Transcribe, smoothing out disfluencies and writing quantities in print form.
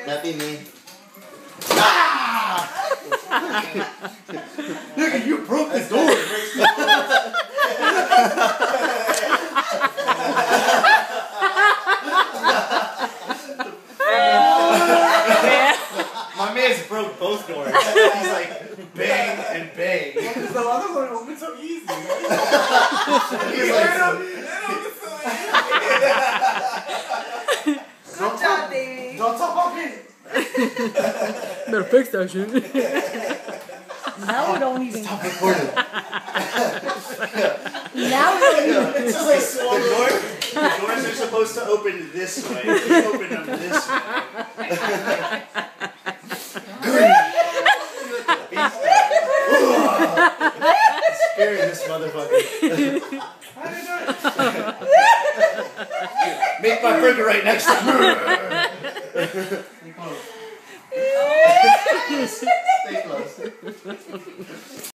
That be me. Ah! Nigga, you broke the door. My man's broke both doors. He's like bang and bang. The other one opened so easy. He's like, Good job, baby. Don't talk about me. Better fix that shit. Now we don't even. stop recording. Now we don't even. It's just like the doors are supposed to open this way. You open them this way. Scaring this motherfucker. Make my burger right next time. Stay close. Stay close.